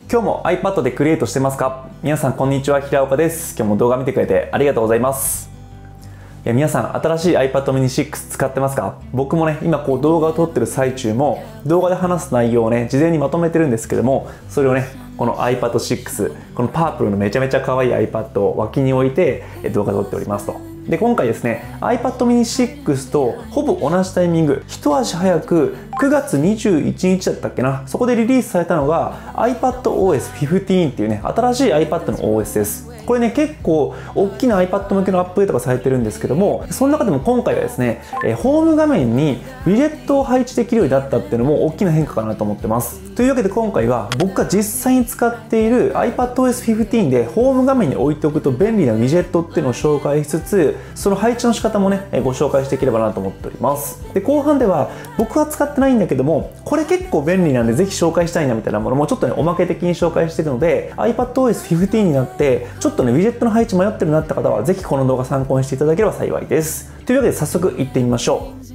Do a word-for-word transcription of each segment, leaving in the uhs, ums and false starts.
今日も iPad でクリエイトしてますか？皆さんこんにちは、平岡です。今日も動画見てくれてありがとうございます。いや皆さん、新しい iPad mini シックス使ってますか？僕もね、今こう動画を撮ってる最中も動画で話す内容をね、事前にまとめてるんですけども、それをね、この アイパッドシックス、このパープルのめちゃめちゃ可愛い iPad を脇に置いて動画撮っておりますと。で、今回ですね、iPad mini シックスとほぼ同じタイミング、一足早くくがつにじゅういちにちだったっけな、そこでリリースされたのが iPadOS じゅうごっていうね、新しい iPad の オーエス です。これね、結構大きな iPad 向けのアップデートがされてるんですけども、その中でも今回はですね、えー、ホーム画面にウィジェットを配置できるようになったっていうのも大きな変化かなと思ってます。というわけで今回は僕が実際に使っている iPadOS じゅうごでホーム画面に置いておくと便利なウィジェットっていうのを紹介しつつ、その配置の仕方もね、ご紹介していければなと思っております。で、後半では僕は使ってないんだけども、これ結構便利なんでぜひ紹介したいなみたいなものもちょっとね、おまけ的に紹介しているので、iPadOS じゅうごになってちょっとちょっとね、ウィジェットの配置迷ってるなって方は、ぜひこの動画参考にしていただければ幸いです。というわけで早速行ってみましょう。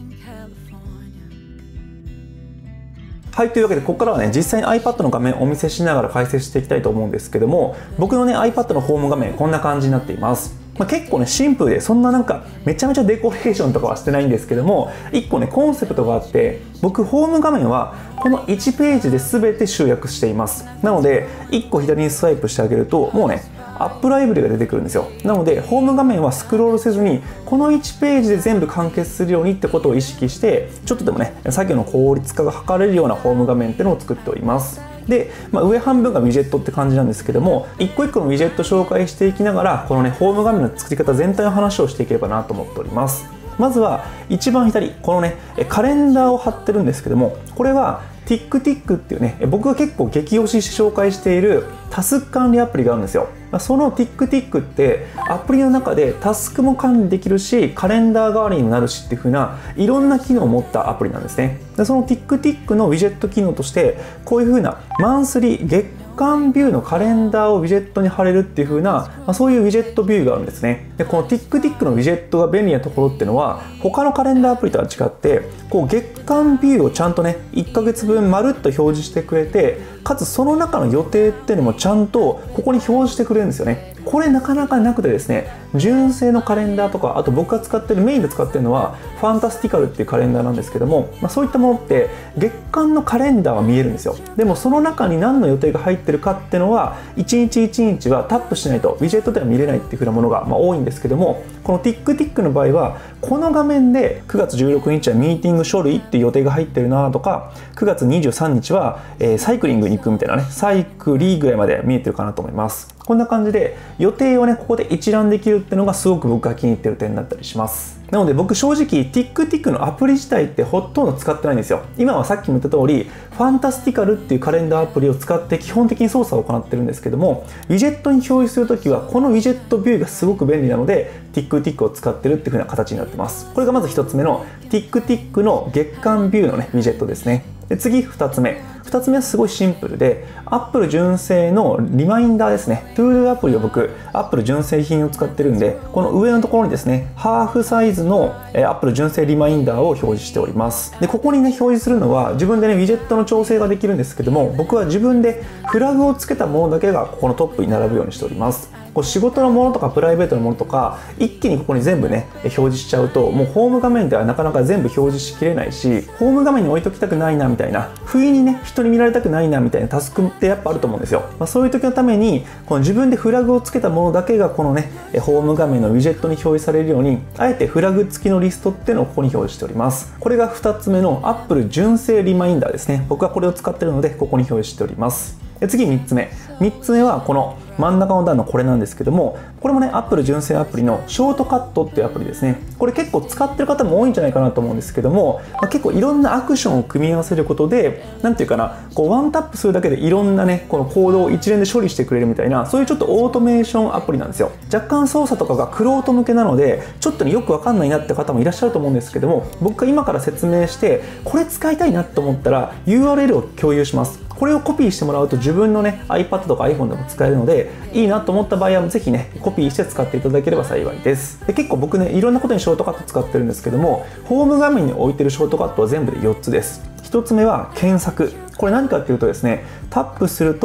はい、というわけでここからはね、実際に iPad の画面をお見せしながら解説していきたいと思うんですけども、僕のね iPad のホーム画面こんな感じになっています。まあ、結構ねシンプルで、そんななんかめちゃめちゃデコレーションとかはしてないんですけども、いっこねコンセプトがあって、僕ホーム画面はこのいちページで全て集約しています。なのでいっこ左にスワイプしてあげると、もうねアップライブラリが出てくるんですよ。なのでホーム画面はスクロールせずに、このいちページで全部完結するようにってことを意識して、ちょっとでもね作業の効率化が図れるようなホーム画面っていうのを作っております。で、まあ、上半分がウィジェットって感じなんですけども、一個一個のウィジェット紹介していきながら、このねホーム画面の作り方全体の話をしていければなと思っております。まずは一番左、このねカレンダーを貼ってるんですけども、これは TickTick っていうね、僕が結構激推しして紹介しているタスク管理アプリがあるんですよ。その TickTick ってアプリの中でタスクも管理できるし、カレンダー代わりにもなるしっていう風ないろんな機能を持ったアプリなんですね。でその TickTick のウィジェット機能として、こういう風なマンスリー月間ビューのカレンダーをウィジェットに貼れるっていう風な、まあ、そういうウィジェットビューがあるんですね。でこの TickTick のウィジェットが便利なところっていうのは、他のカレンダーアプリとは違って、こう月間ビューをちゃんとねいっかげつぶんまるっと表示してくれて、かつその中の予定っていうのもちゃんとここに表示してくれるんですよね。これなかなかなくてですね、純正のカレンダーとか、あと僕が使ってるメインで使ってるのはファンタスティカルっていうカレンダーなんですけども、まあ、そういったものって月間のカレンダーは見えるんですよ。でもその中に何の予定が入ってるかっていうのは、一日一日はタップしないとウィジェットでは見れないっていう風なものがまあ多いんですけども、この TickTick の場合はこの画面でくがつじゅうろくにちはミーティング書類っていう予定が入ってるなとか、くがつにじゅうさんにちは、えー、サイクリングに行くみたいなね、サイクリーぐらいまで見えてるかなと思います。こんな感じで予定をねここで一覧できるっていうのがすごく僕が気に入ってる点だったりします。なので僕正直 TickTick のアプリ自体ってほとんど使ってないんですよ。今はさっきも言った通りファンタスティカルっていうカレンダーアプリを使って基本的に操作を行ってるんですけども、ウィジェットに表示するときはこのウィジェットビューがすごく便利なので TickTick を使ってるっていう風な形になってます。これがまずひとつめの TickTick の月間ビューのねウィジェットですね。で次ふたつめ、ふたつめはすごいシンプルで、Apple 純正のリマインダーですね。ToDo アプリを僕 Apple 純正品を使ってるんで、この上のところにですねハーフサイズの Apple 純正リマインダーを表示しております。でここにね表示するのは自分でねウィジェットの調整ができるんですけども、僕は自分でフラグをつけたものだけがここのトップに並ぶようにしております。こう仕事のものとかプライベートのものとか一気にここに全部ね表示しちゃうと、もうホーム画面ではなかなか全部表示しきれないし、ホーム画面に置いときたくないなみたいな、不意にね人に見られたくないなみたいなタスクってやっぱあると思うんですよ。まあ、そういう時のためにこの自分でフラグをつけたものだけがこのねホーム画面のウィジェットに表示されるように、あえてフラグ付きのリストっていうのをここに表示しております。これがふたつめの Apple 純正リマインダーですね。僕はこれを使っているのでここに表示しております。で次みっつめ、みっつめはこの真ん中の段のこれなんですけども、これもね Apple 純正アプリのショートカットっていうアプリですね。これ結構使ってる方も多いんじゃないかなと思うんですけども、まあ、結構いろんなアクションを組み合わせることで、なんていうかな、こうワンタップするだけでいろんなねこの行動を一連で処理してくれるみたいな、そういうちょっとオートメーションアプリなんですよ。若干操作とかがクロート向けなのでちょっとねよくわかんないなって方もいらっしゃると思うんですけども、僕が今から説明してこれ使いたいなと思ったら ユーアールエル を共有します。これをコピーしてもらうと自分のね iPad とか iPhone でも使えるので、いいなと思った場合はぜひねコピーして使っていただければ幸いです。で結構僕ねいろんなことにショートカット使ってるんですけども、ホーム画面に置いてるショートカットは全部でよっつです。ひとつめは検索。これ何かっていうとですね、タップすると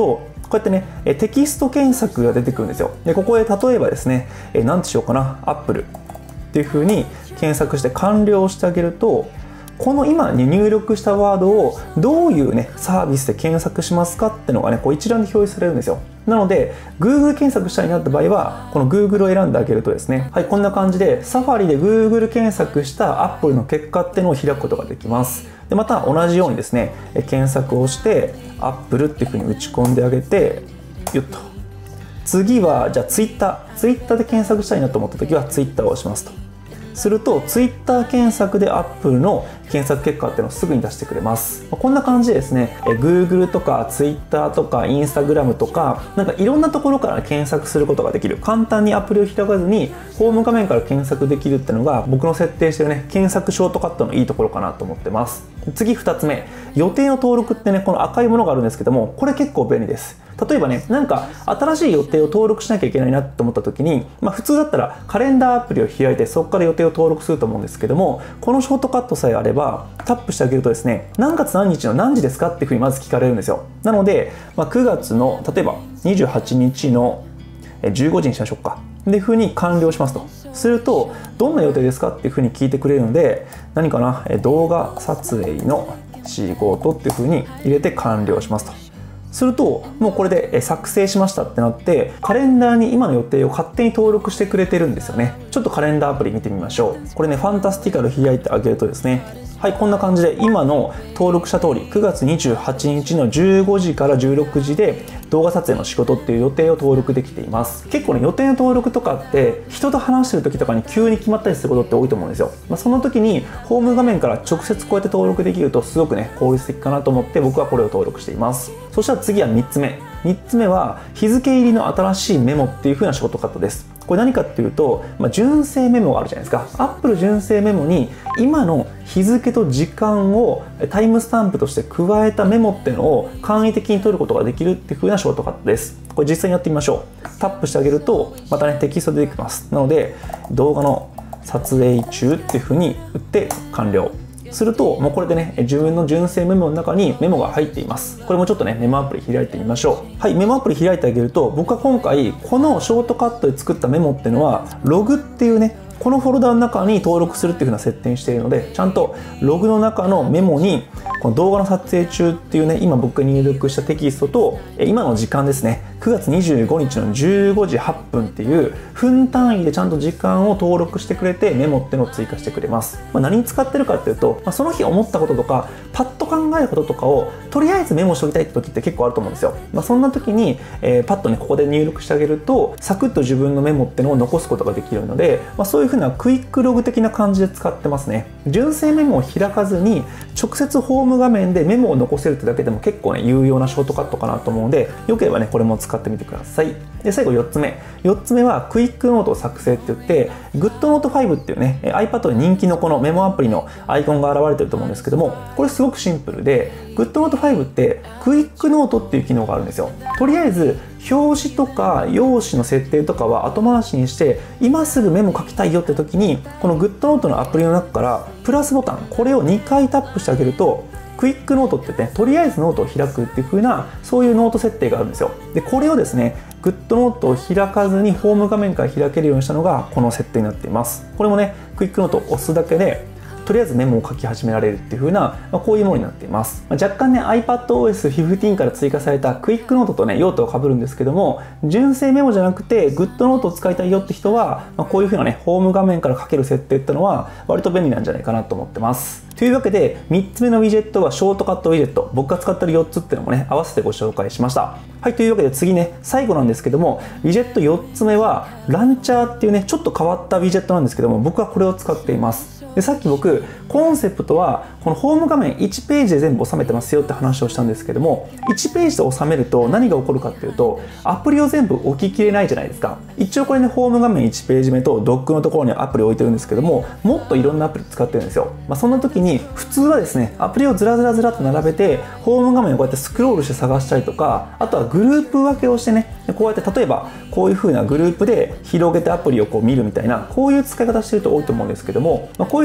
こうやってね、テキスト検索が出てくるんですよ。で、ここで例えばですね、何てしようかな、Apple っていう風に検索して完了してあげると、この今に入力したワードをどういうね、サービスで検索しますかっていうのがね、こう一覧で表示されるんですよ。なので、Google 検索したいなった場合は、この Google を選んであげるとですね、はい、こんな感じで、Safari で Google 検索した Apple の結果っていうのを開くことができます。で、また同じようにですね、検索をして、Apple っていう風に打ち込んであげて、よっと。次は、じゃあ Twitter。Twitter で検索したいなと思った時は Twitter を押しますと。すると Twitter 検索で Apple の検索結果っていうのをすぐに出してくれます。こんな感じでですね、Google とか Twitter とか Instagram とか、なんかいろんなところから検索することができる。簡単にアプリを開かずに、ホーム画面から検索できるっていうのが、僕の設定してるね、検索ショートカットのいいところかなと思ってます。次ふたつめ、予定の登録ってね、この赤いものがあるんですけども、これ結構便利です。例えばね、なんか新しい予定を登録しなきゃいけないなって思った時に、まあ普通だったらカレンダーアプリを開いてそこから予定を登録すると思うんですけども、このショートカットさえあればタップしてあげるとですね、何月何日の何時ですかっていうふうにまず聞かれるんですよ。なので、まあ、くがつの例えばにじゅうはちにちのじゅうごじにしましょうか。でいうふうに完了しますと。すると、どんな予定ですかっていうふうに聞いてくれるので、何かな、動画撮影の仕事っていうふうに入れて完了しますと。すると、もうこれで作成しましたってなって、カレンダーに今の予定を勝手に登録してくれてるんですよね。ちょっとカレンダーアプリ見てみましょう。これね、ファンタスティカル開いてあげるとですね、はい、こんな感じで今の登録した通り、くがつにじゅうはちにちのじゅうごじからじゅうろくじで動画撮影の仕事っていう予定を登録できています。結構ね、予定の登録とかって人と話してる時とかに急に決まったりすることって多いと思うんですよ。まあ、その時にホーム画面から直接こうやって登録できるとすごくね、効率的かなと思って僕はこれを登録しています。そしたら次はみっつめ。みっつめは日付入りの新しいメモっていう風なショートカットです。これ何かっていうと、まあ、純正メモがあるじゃないですか。Apple 純正メモに今の日付と時間をタイムスタンプとして加えたメモっていうのを簡易的に取ることができるっていう風なショートカットです。これ実際にやってみましょう。タップしてあげるとまたね、テキスト出てきます。なので動画の撮影中っていう風に打って完了。すると、もうこれでね、自分の純正メモの中にメモが入っています。これもちょっとね、メモアプリ開いてみましょう。はい、メモアプリ開いてあげると、僕は今回、このショートカットで作ったメモっていうのは、ログっていうね、このフォルダの中に登録するっていう風な設定にしているので、ちゃんとログの中のメモに、この動画の撮影中っていうね、今僕が入力したテキストと、今の時間ですね、くがつにじゅうごにちのじゅうごじはっぷんっていう分単位でちゃんと時間を登録してくれてメモってのを追加してくれます。まあ、何に使ってるかっていうと、まあ、その日思ったこととかパッと考えることとかをとりあえずメモしておきたいって時って結構あると思うんですよ。まあ、そんな時に、えー、パッとねここで入力してあげるとサクッと自分のメモってのを残すことができるので、まあ、そういう風なクイックログ的な感じで使ってますね。純正メモを開かずに直接ホーム画面でメモを残せるってだけでも結構ね有用なショートカットかなと思うので、よければねこれも使ってみてください。で最後よっつめ。よっつめはクイックノート作成って言って GoodNote ファイブっていうね iPad で人気のこのメモアプリのアイコンが現れてると思うんですけども、これすごくシンプルで GoodNote ファイブってクイックノートっていう機能があるんですよ。とりあえず表紙とか用紙の設定とかは後回しにして今すぐメモ書きたいよって時にこの GoodNote のアプリの中からプラスボタン、これをにかいタップしてあげるとクイックノートってね、とりあえずノートを開くっていう風なそういうノート設定があるんですよ。でこれをですねGoodNoteを開かずにホーム画面から開けるようにしたのがこの設定になっています。これもねクイックノートを押すだけでとりあえずメモを書き始められるっていう風な、まあ、こういうものになっています。まあ、若干ね iPadOS じゅうごから追加されたクイックノートとね用途が被るんですけども、純正メモじゃなくて GoodNote を使いたいよって人は、まあ、こういう風なねホーム画面から書ける設定ってのは割と便利なんじゃないかなと思ってます。というわけでみっつめのウィジェットはショートカットウィジェット、僕が使ってるよっつっていうのもね合わせてご紹介しました。はい、というわけで次ね最後なんですけども、ウィジェットよっつめはランチャーっていうねちょっと変わったウィジェットなんですけども、僕はこれを使っています。でさっき僕コンセプトはこのホーム画面いちページで全部収めてますよって話をしたんですけども、いちページで収めると何が起こるかっていうとアプリを全部置ききれないじゃないですか。一応これねホーム画面いちページ目とドックのところにアプリを置いてるんですけども、もっといろんなアプリ使ってるんですよ。まあ、そんな時に普通はですねアプリをずらずらずらっと並べてホーム画面をこうやってスクロールして探したりとか、あとはグループ分けをしてねこうやって例えばこういう風なグループで広げてアプリをこう見るみたいな、こういう使い方してる人多いと思うんですけども、まあ、こういう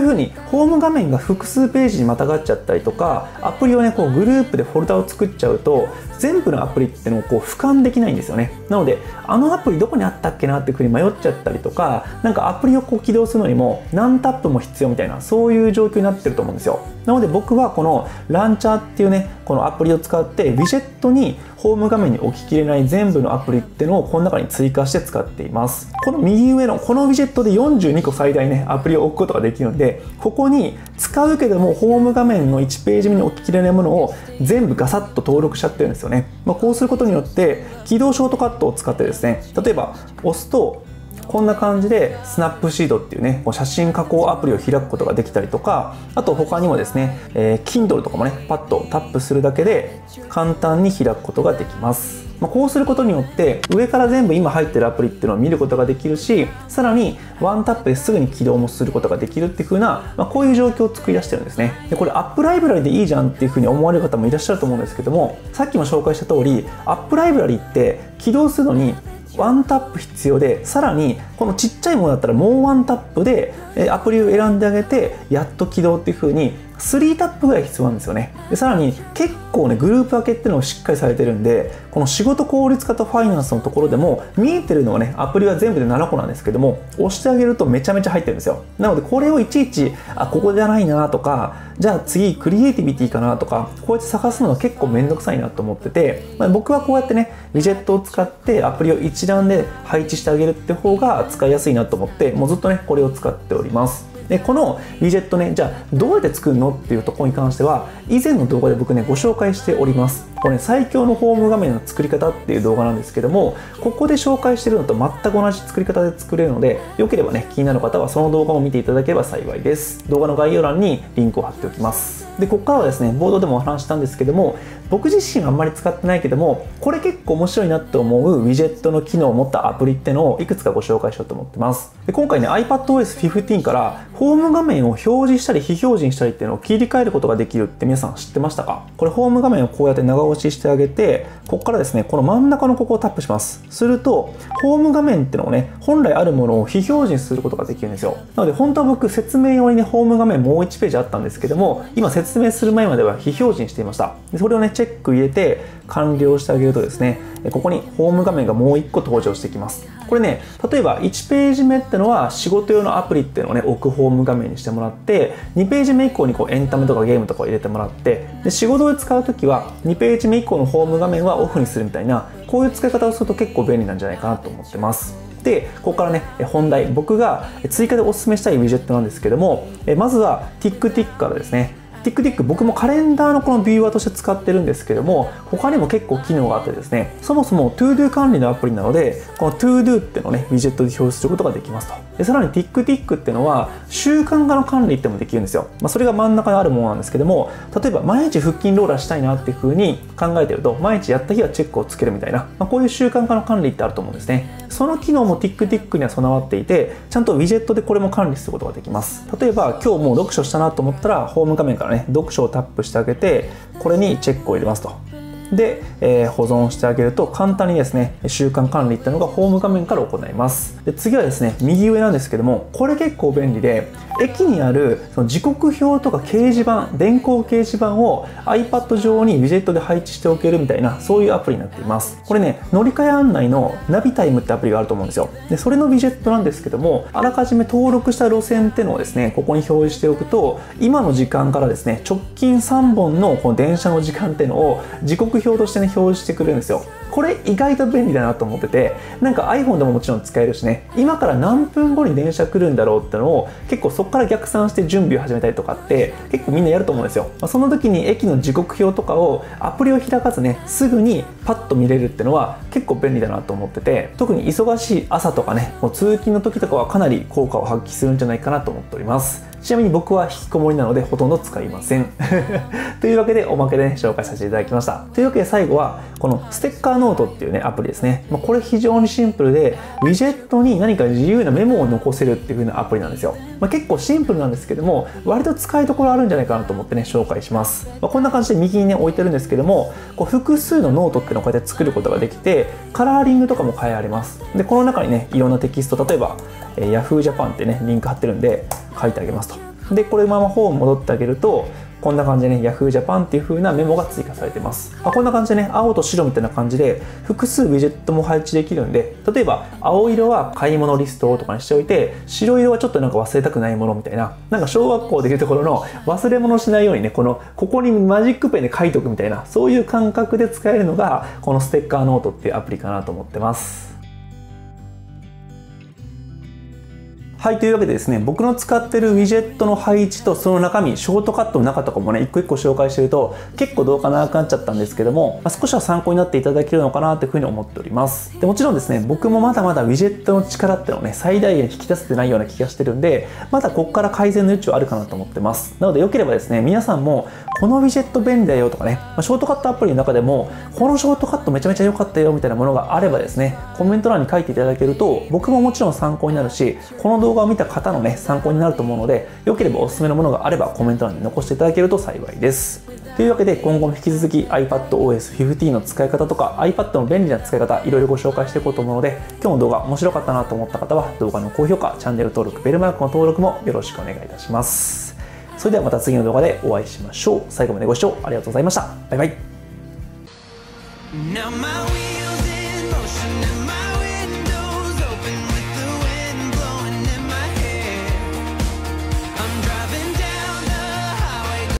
いう風にホーム画面が複数ページにまたがっちゃったりとか、アプリをねこうグループでフォルダを作っちゃうと全部のアプリっていうのをこう俯瞰できないんですよね。なのであのアプリどこにあったっけなっていう風に迷っちゃったりとか、なんかアプリをこう起動するのにも何タップも必要みたいな、そういう状況になってると思うんですよ。なので僕はこのランチャーっていうねこのアプリを使ってウィジェットにホーム画面に置ききれない全部のアプリっていうのをこの中に追加して使っています。この右上のこのウィジェットでよんじゅうにこ最大ねアプリを置くことができるので、ここに使うけどもホーム画面のいちページ目に置ききれないものを全部ガサッと登録しちゃってるんですよね。まあ、こうすることによって起動ショートカットを使ってですね、例えば押すとこんな感じでスナップシードっていうね写真加工アプリを開くことができたりとか、あと他にもですね、えー、Kindle とかもねパッとタップするだけで簡単に開くことができます。まあ、こうすることによって上から全部今入ってるアプリっていうのを見ることができるし、さらにワンタップですぐに起動もすることができるっていう風な、まあ、こういう状況を作り出してるんですね。でこれアップライブラリでいいじゃんっていう風に思われる方もいらっしゃると思うんですけども、さっきも紹介した通りアップライブラリって起動するのにワンタップ必要で、さらにこのちっちゃいものだったらもうワンタップでアプリを選んであげてやっと起動っていう風にスリータップぐらい必要なんですよね。でさらに結構ねグループ分けっていうのをしっかりされてるんで、この仕事効率化とファイナンスのところでも見えてるのはねアプリは全部でななこなんですけども、押してあげるとめちゃめちゃ入ってるんですよ。なのでこれをいちいちあここじゃないなとか、じゃあ次クリエイティビティかなとか、こうやって探すのが結構めんどくさいなと思ってて、まあ、僕はこうやってねウィジェットを使ってアプリを一覧で配置してあげるって方が使いやすいなと思って、もうずっとねこれを使っております。でこのウィジェットね、じゃあどうやって作るのっていうところに関しては以前の動画で僕ねご紹介しております。これね最強のホーム画面の作り方っていう動画なんですけども、ここで紹介してるのと全く同じ作り方で作れるので、よければね気になる方はその動画を見ていただければ幸いです。動画の概要欄にリンクを貼っておきます。でここからはですねボードでもお話したんですけども、僕自身はあんまり使ってないけどもこれ結構面白いなって思うウィジェットの機能を持ったアプリってのをいくつかご紹介しようと思ってます。で今回ね アイパッドオーエスフィフティーン からホーム画面を表示したり非表示にしたりっていうのを切り替えることができるって皆さん知ってましたか？これホーム画面をこうやって長押ししてあげて、ここからですねこの真ん中のここをタップします。するとホーム画面っていうのをね本来あるものを非表示にすることができるんですよ。なので本当は僕説明用にねホーム画面もういちページあったんですけども、今説明する前までは非表示にしていました。でそれをねチェック入れて完了してあげるとですね、ここにホーム画面がもういっこ登場してきます。これね例えばいちページ目ってのは仕事用のアプリっていうのをね置くホーム画面にしてもらって、にページ目以降にこうエンタメとかゲームとかを入れてもらって、で仕事で使うときはにページ目以降のホーム画面はオフにするみたいな、こういう使い方をすると結構便利なんじゃないかなと思ってます。でここからね本題、僕が追加でおすすめしたいウィジェットなんですけども、まずは TickTick からですね。TickTick 僕もカレンダーのこのビューアーとして使ってるんですけども、他にも結構機能があってですね、そもそも ToDo 管理のアプリなのでこの ToDo っていうのをねウィジェットで表示することができますと。でさらに TickTick っていうのは習慣化の管理ってもできるんですよ。まあ、それが真ん中にあるものなんですけども、例えば毎日腹筋ローラーしたいなっていう風に考えてると毎日やった日はチェックをつけるみたいな、まあ、こういう習慣化の管理ってあると思うんですね。その機能も TickTick には備わっていて、ちゃんとウィジェットでこれも管理することができます。例えば今日もう読書したなと思ったらホーム画面からね読書をタップしてあげて、これにチェックを入れますと。で、えー、保存してあげると簡単にですね習慣管理っていうのがホーム画面から行います。で次はですね右上なんですけども、これ結構便利で、駅にあるその時刻表とか掲示板、電光掲示板を iPad 上にウィジェットで配置しておけるみたいな、そういうアプリになっています。これね乗り換え案内のナビタイムってアプリがあると思うんですよ。でそれのウィジェットなんですけども、あらかじめ登録した路線っていうのをですねここに表示しておくと、今の時間からですね直近さんぼんのこの電車の時間っていうのを時刻表としてね表示してくれるんですよ。これ意外と便利だなと思ってて、なんか iPhone でももちろん使えるしね、今から何分後に電車来るんだろうってのを結構そこから逆算して準備を始めたりとかって結構みんなやると思うんですよ。まあ、その時に駅の時刻表とかをアプリを開かずねすぐにパッと見れるってのは結構便利だなと思ってて、特に忙しい朝とかねもう通勤の時とかはかなり効果を発揮するんじゃないかなと思っております。ちなみに僕は引きこもりなのでほとんど使いませんというわけでおまけでね紹介させていただきました。というわけで最後はこのステッカーノートっていうねアプリですね。まあ、これ非常にシンプルでウィジェットに何か自由なメモを残せるっていう風なアプリなんですよ。まあ、結構シンプルなんですけども割と使いどころあるんじゃないかなと思ってね紹介します。まあ、こんな感じで右にね置いてるんですけども、こう複数のノートっていうのをこうやって作ることができて、カラーリングとかも変えられます。でこの中にねいろんなテキスト、例えば Yahoo! ジャパンってねリンク貼ってるんで書いてあげますと。 でこれままホーム戻ってあげるとこんな感じでね Yahoo! Japan っていう風なメモが追加されてます。まあ、こんな感じでね青と白みたいな感じで複数ウィジェットも配置できるんで、例えば青色は買い物リストとかにしておいて、白色はちょっとなんか忘れたくないものみたいな、なんか小学校でいうところの忘れ物しないようにね、このここにマジックペンで書いとくみたいな、そういう感覚で使えるのがこのステッカーノートっていうアプリかなと思ってます。はい、というわけでですね、僕の使ってるウィジェットの配置とその中身、ショートカットの中とかもね、一個一個紹介してると結構どうかなくなっちゃったんですけども、まあ、少しは参考になっていただけるのかなというふうに思っております。でもちろんですね、僕もまだまだウィジェットの力っていうのをね、最大限引き出せてないような気がしてるんで、まだここから改善の余地はあるかなと思ってます。なのでよければですね、皆さんもこのウィジェット便利だよとかね、まあ、ショートカットアプリの中でもこのショートカットめちゃめちゃ良かったよみたいなものがあればですね、コメント欄に書いていただけると僕ももちろん参考になるし、この動画を見た方のね参考になると思うので、良ければおすすめのものがあればコメント欄に残していただけると幸いです。というわけで今後も引き続き アイパッドオーエスじゅうご の使い方とか iPad の便利な使い方いろいろご紹介していこうと思うので、今日の動画面白かったなと思った方は動画の高評価、チャンネル登録、ベルマークの登録もよろしくお願いいたします。それではまた次の動画でお会いしましょう。最後までご視聴ありがとうございました。バイバイ。Now my wheels in motion.